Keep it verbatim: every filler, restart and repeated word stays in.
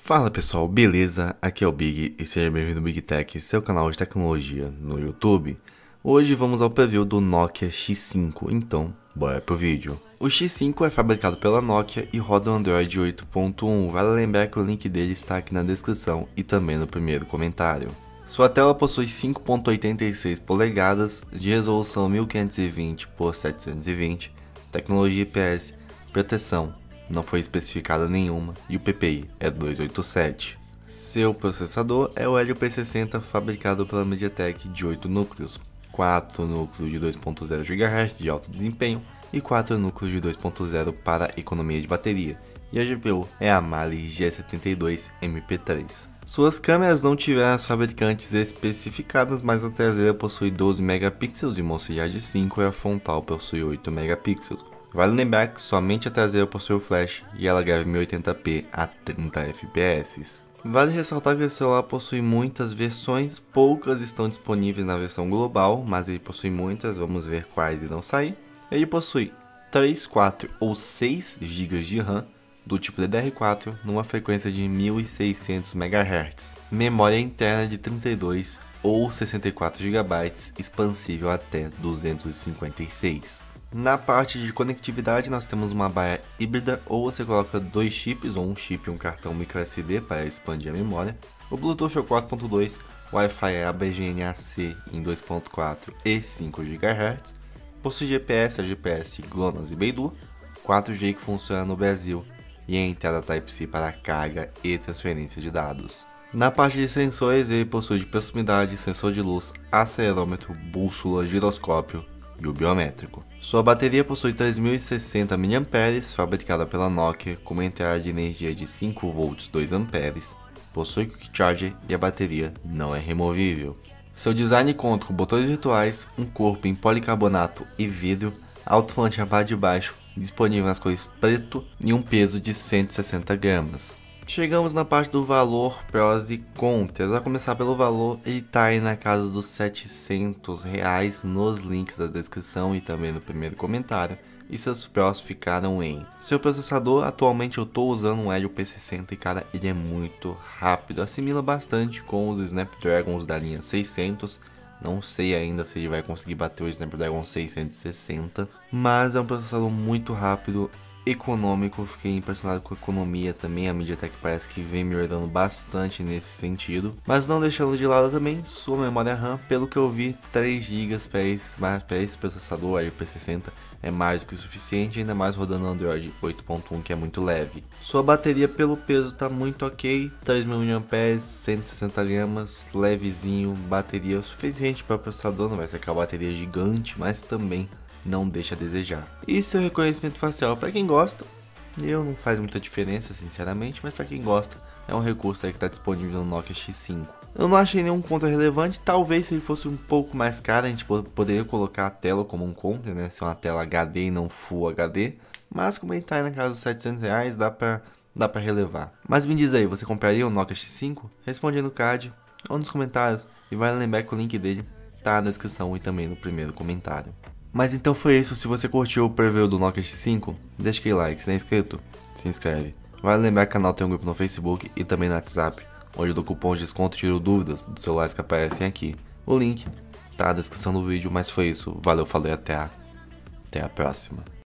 Fala pessoal, beleza? Aqui é o Big e seja bem-vindo ao Big Tech, seu canal de tecnologia no YouTube. Hoje vamos ao preview do Nokia X cinco, então bora pro vídeo. O X cinco é fabricado pela Nokia e roda o Android oito ponto um, vale lembrar que o link dele está aqui na descrição e também no primeiro comentário. Sua tela possui cinco ponto oitenta e seis polegadas de resolução mil quinhentos e vinte por setecentos e vinte, tecnologia I P S, proteção não foi especificada nenhuma e o P P I é duzentos e oitenta e sete. Seu processador é o Helio P sessenta fabricado pela MediaTek de oito núcleos, quatro núcleos de dois ponto zero gigahertz de alto desempenho e quatro núcleos de dois ponto zero para economia de bateria, e a G P U é a Mali G setenta e dois M P três. Suas câmeras não tiveram as fabricantes especificadas, mas a traseira possui doze megapixels e mostridade cinco e a frontal possui oito megapixels. Vale lembrar que somente a traseira possui o flash e ela grava em mil e oitenta p a trinta F P S. Vale ressaltar que esse celular possui muitas versões, poucas estão disponíveis na versão global, mas ele possui muitas, vamos ver quais irão sair. Ele possui três, quatro ou seis gigas de RAM do tipo D D R quatro numa frequência de mil e seiscentos megahertz, memória interna de trinta e dois ou sessenta e quatro gigabytes, expansível até duzentos e cinquenta e seis. Na parte de conectividade nós temos uma baia híbrida, ou você coloca dois chips, ou um chip e um cartão micro S D para expandir a memória. O Bluetooth é o quatro ponto dois, o Wi-Fi é a B G N A C em dois ponto quatro e cinco gigahertz. Possui G P S, a G P S GLONASS e Beidou, quatro G que funciona no Brasil e a entrada Type C para carga e transferência de dados. Na parte de sensores ele possui de proximidade, sensor de luz, acelerômetro, bússola, giroscópio e o biométrico. Sua bateria possui três mil e sessenta miliampères-hora, fabricada pela Nokia com uma entrada de energia de cinco volts dois amperes, possui Quick Charger e a bateria não é removível. Seu design conta com botões virtuais, um corpo em policarbonato e vidro, alto-falante na parte de baixo, disponível nas cores preto e um peso de cento e sessenta gramas. Chegamos na parte do valor, prós e contras. A começar pelo valor, ele está aí na casa dos setecentos reais nos links da descrição e também no primeiro comentário. E seus prós ficaram em: seu processador, atualmente eu estou usando um Helio P sessenta e cara, ele é muito rápido, assimila bastante com os Snapdragons da linha seiscentos. Não sei ainda se ele vai conseguir bater o Snapdragon seiscentos e sessenta, mas é um processador muito rápido, econômico. Fiquei impressionado com a economia também, a MediaTek parece que vem melhorando bastante nesse sentido, mas não deixando de lado também sua memória RAM. Pelo que eu vi, três gigas para esse, para esse processador Helio P sessenta é mais do que o suficiente, ainda mais rodando Android oito ponto um, que é muito leve. Sua bateria pelo peso está muito ok, três mil miliampères-hora, cento e sessenta gramas, levezinho, bateria suficiente para o processador, não vai ser aquela bateria gigante, mas também não deixa a desejar. E seu reconhecimento facial, para quem gosta, eu não faz muita diferença sinceramente, mas para quem gosta, é um recurso aí que está disponível no Nokia X cinco. Eu não achei nenhum contra relevante, talvez se ele fosse um pouco mais caro, a gente poderia colocar a tela como um contra, né, ser uma tela H D e não Full H D, mas como ele está aí na casa dos setecentos reais, dá para dá para relevar. Mas me diz aí, você compraria o Nokia X cinco? Responde aí no card ou nos comentários, e vale lembrar que o link dele tá na descrição e também no primeiro comentário. Mas então foi isso. Se você curtiu o preview do Nokia X cinco, deixa aquele like. Se não é inscrito, se inscreve. Vale lembrar que o canal tem um grupo no Facebook e também no WhatsApp, onde eu dou cupom de desconto e tiro dúvidas dos celulares que aparecem aqui. O link tá na descrição do vídeo, mas foi isso. Valeu, falei, até a, até a próxima.